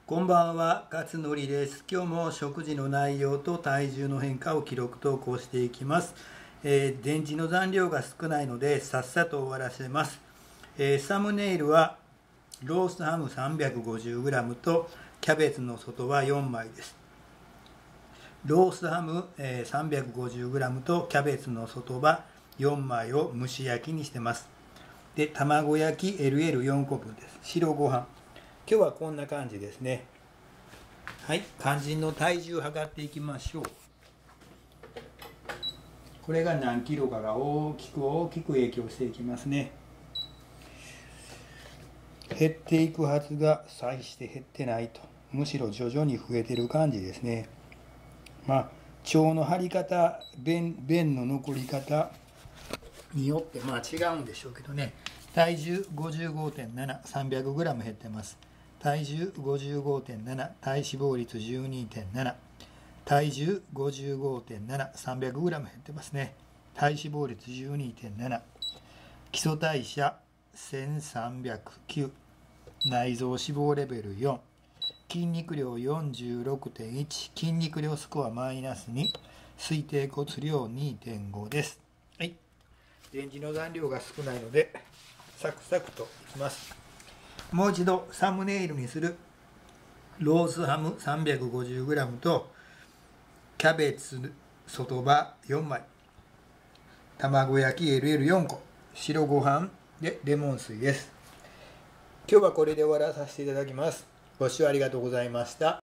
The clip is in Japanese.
こんばんは、勝則です。今日も食事の内容と体重の変化を記録投稿していきます。電池の残量が少ないのでさっさと終わらせます。サムネイルはロースハム 350g とキャベツの外は4枚です。ロースハム 350g とキャベツの外は4枚を蒸し焼きにしてます。で、卵焼き LL4 個分です。白ご飯。今日はこんな感じですね。はい、肝心の体重を測っていきましょう。これが何キロかが大きく影響していきますね。減っていくはずが際して減ってないと、むしろ徐々に増えてる感じですね。腸の張り方、便の残り方によって違うんでしょうけどね。体重 55.7、300g 減ってます。体重 55.7、体脂肪率 12.7、体重 55.7、300g 減ってますね。体脂肪率 12.7、基礎代謝1309、内臓脂肪レベル4、筋肉量 46.1、筋肉量スコアマイナス2、推定骨量 2.5 です。はい。電池の残量が少ないのでサクサクといきます。もう一度サムネイルにするロースハム 350g とキャベツ外葉4枚、卵焼き LL4 個、白ご飯でレモン水です。今日はこれで終わらさせていただきます。ご視聴ありがとうございました。